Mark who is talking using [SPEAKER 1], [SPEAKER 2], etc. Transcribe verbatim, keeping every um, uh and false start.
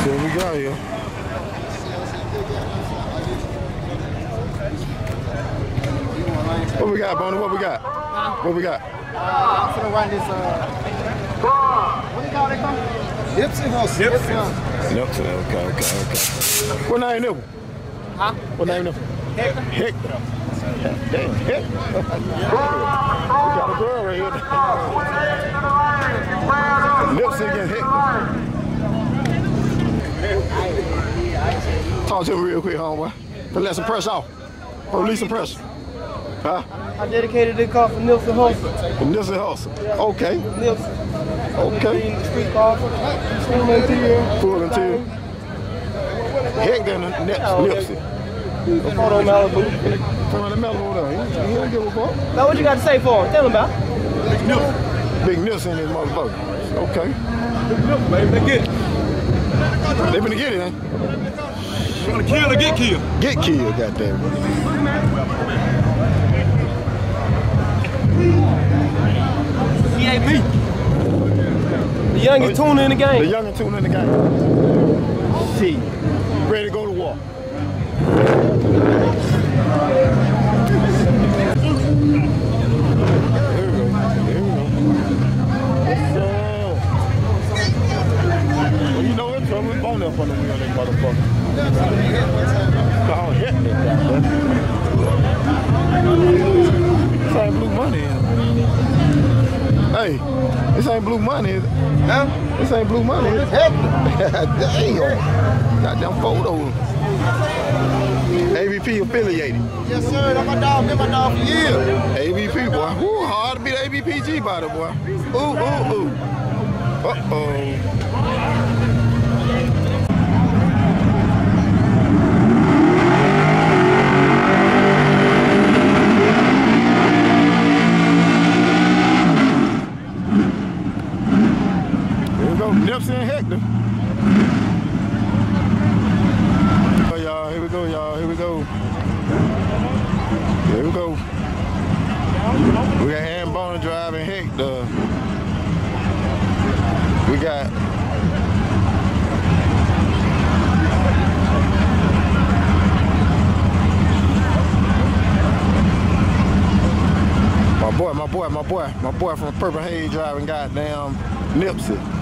[SPEAKER 1] There we go, yeah. What we got, Bonnie? What we got? Huh? What we got?
[SPEAKER 2] Uh, I'm gonna run this. Uh, what do you call that company? Nipsey Hussle. Nipsey.
[SPEAKER 1] Nipsey. Okay, okay, okay. What name Nipsey?
[SPEAKER 2] Huh?
[SPEAKER 1] What name Nipsey?
[SPEAKER 2] Hector.
[SPEAKER 1] Hector. Damn, Hector. We got a girl right here. Nipsey against Hector. Talk to me real quick, homeboy. To let some pressure off. Release some pressure. Huh?
[SPEAKER 2] I dedicated this car for Nipsey Hussle.
[SPEAKER 1] For Nipsey Hussle. Yeah. Okay.
[SPEAKER 2] Nipsey.
[SPEAKER 1] Okay.
[SPEAKER 2] The street car. Full interior.
[SPEAKER 1] Full interior. Hector and Nipsey.
[SPEAKER 2] Photo Malibu.
[SPEAKER 1] Photo Malibu though. He don't give a fuck.
[SPEAKER 2] Now what you got to say for him? Tell him about.
[SPEAKER 1] Big Nipsey. Big Nipsey in his motherfucker. Okay.
[SPEAKER 3] Big Nipsey, baby. They get it.
[SPEAKER 1] They finna get it, eh?
[SPEAKER 3] You wanna kill or get killed?
[SPEAKER 1] Get killed, goddamn it.
[SPEAKER 2] C A P. The youngest tuner in the game.
[SPEAKER 1] The youngest tuner in the game. Shit. Ready to go to war. There we go. There we go. Well, you know it's trouble. It's bone up on the wheel, that motherfucker. Oh, hit me, goddamn. This ain't blue money, is it? Hey, this ain't blue money, is it? Huh? This ain't blue money, is it? Damn. Goddamn photos. A V P affiliated.
[SPEAKER 2] Yes, sir. That's my dog. Been my dog for years.
[SPEAKER 1] A V P, boy. Woo, hard to beat A V P G body, boy. Ooh, ooh, ooh. Uh-oh. Nipsey and Hector. Oh, y'all, here we go, y'all, here we go. Here we go. We got Hand Boner driving Hector. We got my boy, my boy, my boy, my boy from Purple Haze driving goddamn Nipsey.